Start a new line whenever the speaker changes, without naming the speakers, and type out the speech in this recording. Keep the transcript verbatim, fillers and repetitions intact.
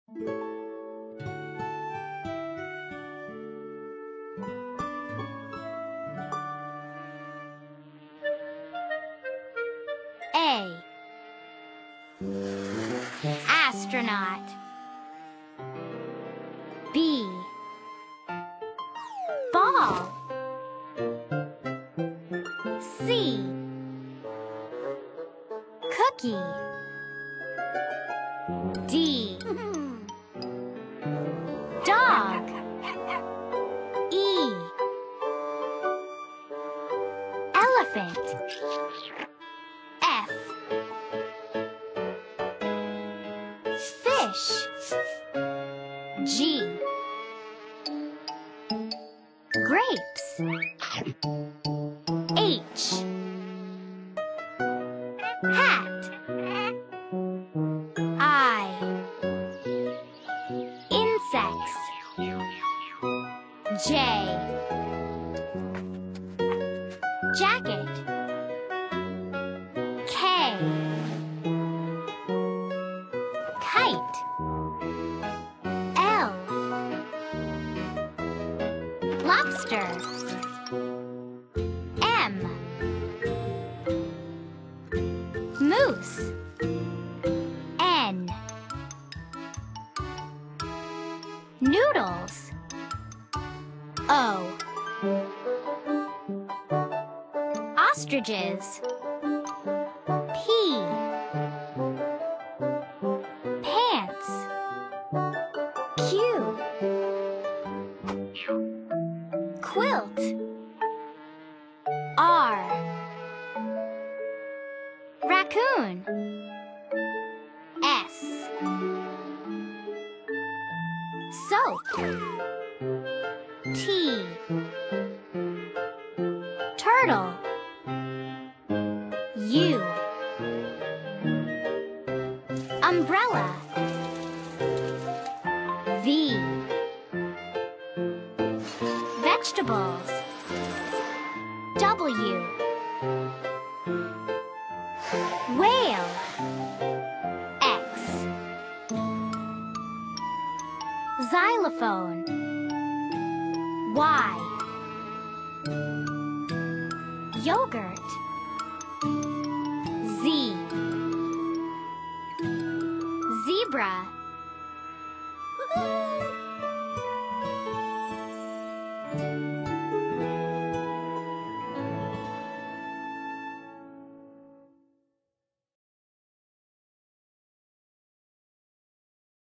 A. Astronaut. B. Ball. C. Cookie. D. Dog. E. Elephant. F. Fish. G. Grapes. H. Hat. I. Insects. J. Jacket. K. Kite. L. Lobster. M. Moose. N. Noodles. O. Ostriches. P. Pants. Q. Quilt. R. Raccoon. S. Soap. T. Turtle. U. Umbrella. V. Vegetables. W. Whale. X. Xylophone. Y. Yogurt. Z. Zebra.